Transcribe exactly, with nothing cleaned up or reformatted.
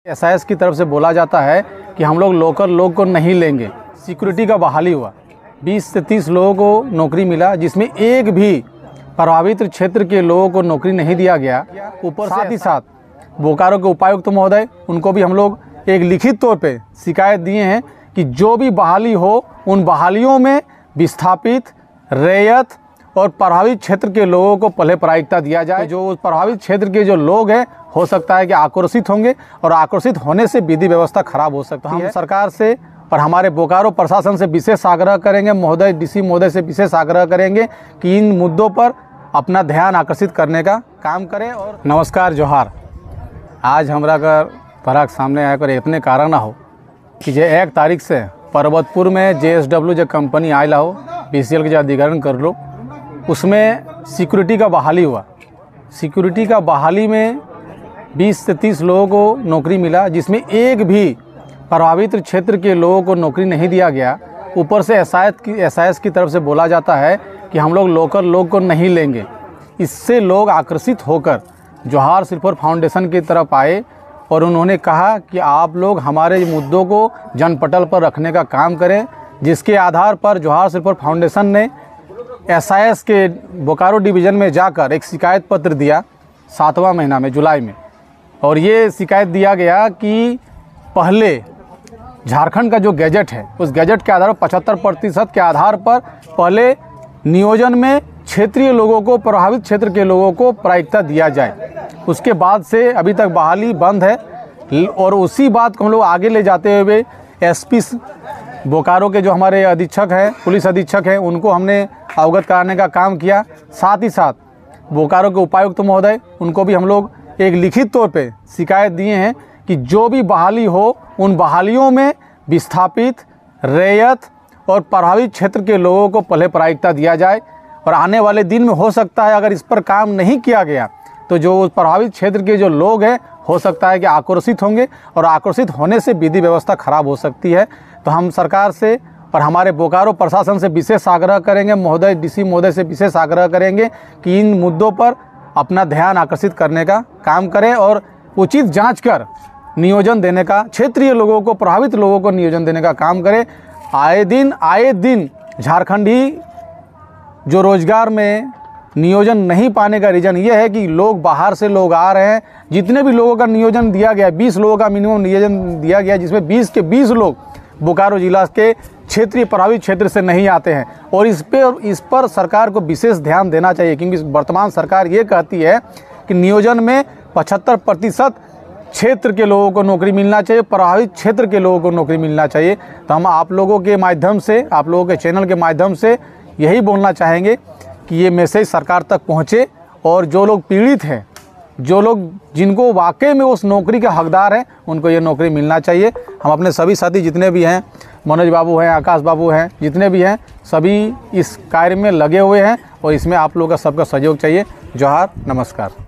S I S की तरफ से बोला जाता है कि हम लोग लोकल लोग को नहीं लेंगे। सिक्योरिटी का बहाली हुआ, बीस से तीस लोगों को नौकरी मिला, जिसमें एक भी प्रभावित क्षेत्र के लोगों को नौकरी नहीं दिया गया। ऊपर साथ ही साथ बोकारो के उपायुक्त महोदय, उनको भी हम लोग एक लिखित तौर पे शिकायत दिए हैं कि जो भी बहाली हो उन बहालियों में विस्थापित, रैयत और प्रभावित क्षेत्र के लोगों को पहले प्राथमिकता दिया जाए। जो उस प्रभावित क्षेत्र के जो लोग हैं हो सकता है कि आक्रोशित होंगे और आक्रोशित होने से विधि व्यवस्था खराब हो सकती है। हम सरकार से और हमारे बोकारो प्रशासन से विशेष आग्रह करेंगे, महोदय डीसी महोदय से विशेष आग्रह करेंगे कि इन मुद्दों पर अपना ध्यान आकर्षित करने का काम करें। और नमस्कार, जोहार। आज हमरा का पराग सामने आकर इतने कारण हो कि जे एक तारीख से पर्वतपुर में जे एस डब्ल्यू जो कंपनी आयला हो, बी सी एल के जो अधिग्रहण कर लो, उसमें सिक्योरिटी का बहाली हुआ। सिक्योरिटी का बहाली में बीस से तीस लोगों को नौकरी मिला, जिसमें एक भी प्रभावित क्षेत्र के लोगों को नौकरी नहीं दिया गया। ऊपर से एस आई एस की एस आई एस की तरफ से बोला जाता है कि हम लोग लोकल लोग को नहीं लेंगे। इससे लोग आकर्षित होकर जोहार सिल्वर फाउंडेशन की तरफ आए और उन्होंने कहा कि आप लोग हमारे मुद्दों को जनपटल पर रखने का काम करें, जिसके आधार पर जोहार सिल्वर फाउंडेशन ने एस आई एस के बोकारो डिवीज़न में जाकर एक शिकायत पत्र दिया सातवां महीना में, जुलाई में। और ये शिकायत दिया गया कि पहले झारखंड का जो गैजेट है, उस गैजेट के आधार पर पचहत्तर प्रतिशत के आधार पर पहले नियोजन में क्षेत्रीय लोगों को, प्रभावित क्षेत्र के लोगों को प्राथमिकता दिया जाए। उसके बाद से अभी तक बहाली बंद है। और उसी बात को हम लोग आगे ले जाते हुए एस पी बोकारो के जो हमारे अधीक्षक हैं, पुलिस अधीक्षक हैं, उनको हमने अवगत कराने का काम किया। साथ ही साथ बोकारो के उपायुक्त महोदय, उनको भी हम लोग एक लिखित तौर पे शिकायत दिए हैं कि जो भी बहाली हो उन बहालियों में विस्थापित, रैयत और प्रभावित क्षेत्र के लोगों को पहले प्राथमिकता दिया जाए। और आने वाले दिन में हो सकता है अगर इस पर काम नहीं किया गया तो जो उस प्रभावित क्षेत्र के जो लोग हैं हो सकता है कि आक्रोशित होंगे और आक्रोशित होने से विधि व्यवस्था खराब हो सकती है। तो हम सरकार से और हमारे बोकारो प्रशासन से विशेष आग्रह करेंगे, महोदय डीसी महोदय से विशेष आग्रह करेंगे कि इन मुद्दों पर अपना ध्यान आकर्षित करने का काम करें और उचित जांच कर नियोजन देने का, क्षेत्रीय लोगों को, प्रभावित लोगों को नियोजन देने का काम करें। आए दिन आए दिन झारखंडी जो रोजगार में नियोजन नहीं पाने का रीज़न ये है कि लोग बाहर से लोग आ रहे हैं। जितने भी लोगों का नियोजन दिया गया, बीस लोगों का मिनिमम नियोजन दिया गया, जिसमें बीस के बीस लोग बोकारो जिला के क्षेत्रीय प्रभावित क्षेत्र से नहीं आते हैं। और इस पर इस पर सरकार को विशेष ध्यान देना चाहिए, क्योंकि वर्तमान सरकार ये कहती है कि नियोजन में पचहत्तर प्रतिशत क्षेत्र के लोगों को नौकरी मिलना चाहिए, प्रभावित क्षेत्र के लोगों को नौकरी मिलना चाहिए। तो हम आप लोगों के माध्यम से, आप लोगों के चैनल के माध्यम से यही बोलना चाहेंगे कि ये मैसेज सरकार तक पहुँचे और जो लोग पीड़ित हैं, जो लोग जिनको वाकई में उस नौकरी के हकदार हैं, उनको ये नौकरी मिलना चाहिए। हम अपने सभी साथी जितने भी हैं, मनोज बाबू हैं, आकाश बाबू हैं, जितने भी हैं, सभी इस कार्य में लगे हुए हैं और इसमें आप लोगों का सबका सहयोग चाहिए। जोहार, नमस्कार।